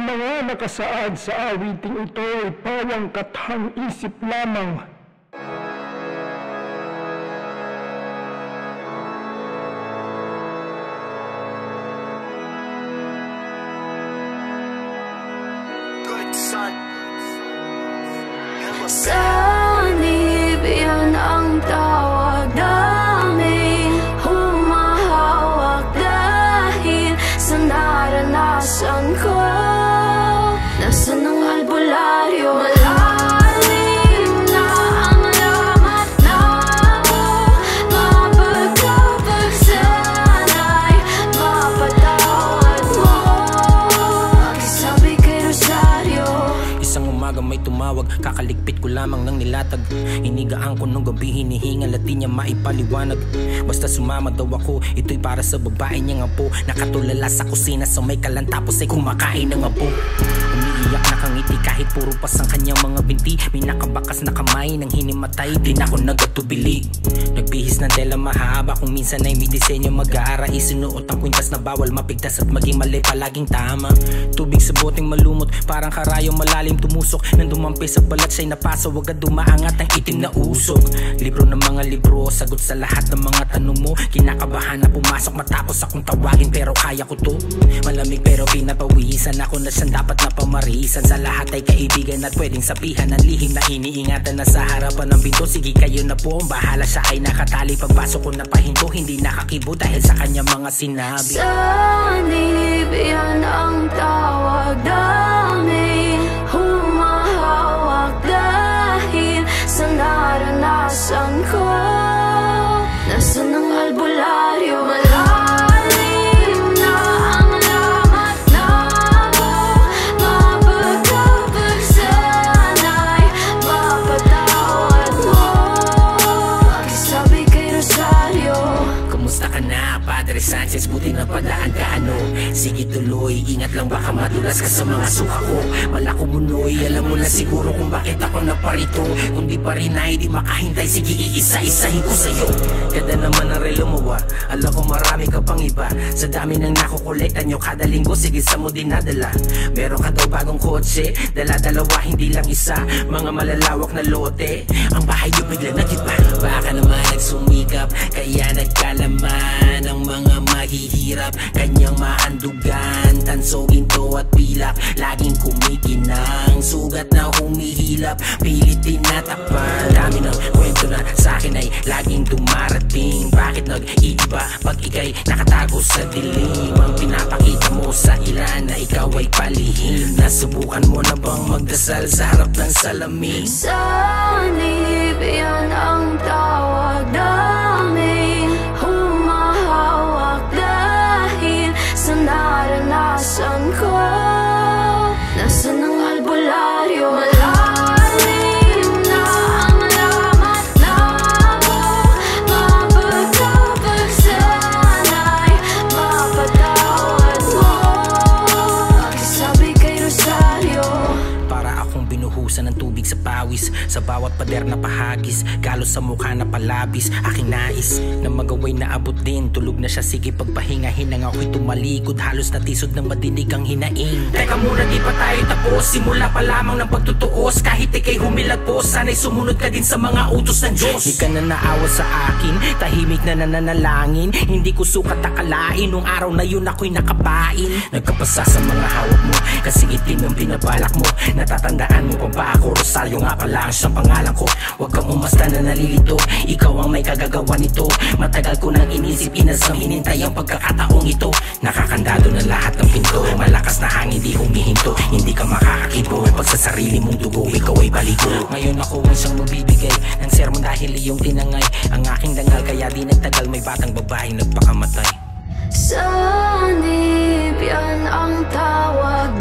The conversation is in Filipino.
mga nakasaad sa awiting ito ay pawang kathang isip lamang. Good son. Sanib yan ang tawag namin, humahawak dahil sa naranasan ko. Nasaan ang albularyo? Malalim na ang lamat na mo, mapagkapag sana'y mapatawad mo. Sabi kay Rosario, isang umaga may tumawag, kakaligpit ko lamang ng nilatag. Inigaan ko nung gabi, hinihingal at di niya maipaliwanag. Basta sumama daw ako, ito'y para sa babae niyang apo. Nakatulala sa kusina sa may kalan, tapos ay kumakain ng apo. Umiiyak nakangiti kahit puro pas ang kanyang mga binti. May nakabakas na kamay nang hinimatay, di na ako nagatubili. Nagbihis ng tela mahaba, kung minsan ay may disenyo mag-aara. Isinuot ang kwintas na bawal mapigtas at maging mali palaging tama. Tubig sa boteng malumot, parang karayong malalim tumusok. Nang dumampi sa balat siya'y napaso, agad dumaangat ang itim na usok. Libro ng mga libro, sagot sa lahat ng mga tanong mo. Kinakabahan na pumasok matapos akong tawagin, pero kaya ko to. Malamig pero pinapawisan ako na siyang dapat na pamarisan. Sa lahat ay kaibigan at pwedeng sabihan ng lihim na iniingatan na sa harapan ng pinto. Sige kayo na po ang bahala, siya ay nakatali. Pagpasok ko na pahinto, hindi nakakibo dahil sa kanya mga sinabi. sanib yan ang tawag namin, humahawak dahil sa naranasan ko. Nasaan ang albularyo? Malalim na ang lamat na mo, mapagkapag sana'y mapatawad mo. Sabi kay Rosario, Kumusta ka na, Padre Sanchez? Buti na padaan ka ano? Sige tuloy, ingat lang baka madulas ka sa mga suka ko. Malako munoy, alam mo na siguro kung bakit ako naparito. Kung di pa rin ay di makahintay, sige iisa-isahin ko sa'yo. Ganda naman ang relo mo alam ko marami ka pang iba. Sa dami ng nakukolekta nyo kada linggo, sige sa mo dinadala. Meron ka daw bagong kotse, dala-dalawa hindi lang isa. Mga malalawak na lote, ang bahay nyo bigla nagiba. Baka naman nagsumikap, kaya nagkalaman ang mga mahihirap. Kanyang maandugan, tanso, ginto at pilak. Laging kumikinang, sugat na humihilap, pilit tinatakpan. Dami ng kwento na sa'kin ay laging dumarating. Bakit nag-iiba pag ika'y nakatago sa dilim? Ang pinapakita mo sa ilan na ikaw ay palihim. Nasubukan mo na bang magdasal sa harap ng salamin? sanib yan ang tawag namin, humahawak dahil sa naranasan ko. Nasaan ang albularyo? Malalim na ang lamat na mo, mapagkapag sana'y mapatawad mo. Sabi kay Rosario, Para akong binuhusan ng tubig sa pawis, sa bawat pader na pahagis, galos sa mukha na palabis. Aking nais na magaway na abot din, tulog na siya, sige pagpahingahin. Nang ako'y tumalikod, halos natisod ng madinig ang hinaing. Teka muna, di pa tayo tapos, simula pa lamang ng pagtutuos. Kahit ika'y humilag po, sana'y sumunod ka din sa mga utos ng Diyos. Di ka na naawa sa akin, tahimik na nananalangin. Hindi ko sukat akalain, nung araw na yun ako'y nakapain. Nagkapasa sa mga hawak mo, kasi itim ang binabalak mo. Natatandaan mo pa ba ako? Rosario nga pala ang siyang pangalan ko. Huwag kang umasta na nalilito, ikaw ang may kagagawa nito. Matagal ko nang inisip, inasam, hinintay ang pagkakataong ito. Nakakandado na lahat ng pinto, malakas na hangin di humihinto. Hindi ka makakakibo, pag sa sarili mong dugo, ikaw ay baligo. Ngayon ako ang siyang magbibigay ng sermon dahil iyong tinangay ang aking dangal, kaya di nagtagal may batang babaeng nagpakamatay. sanib yan ang tawag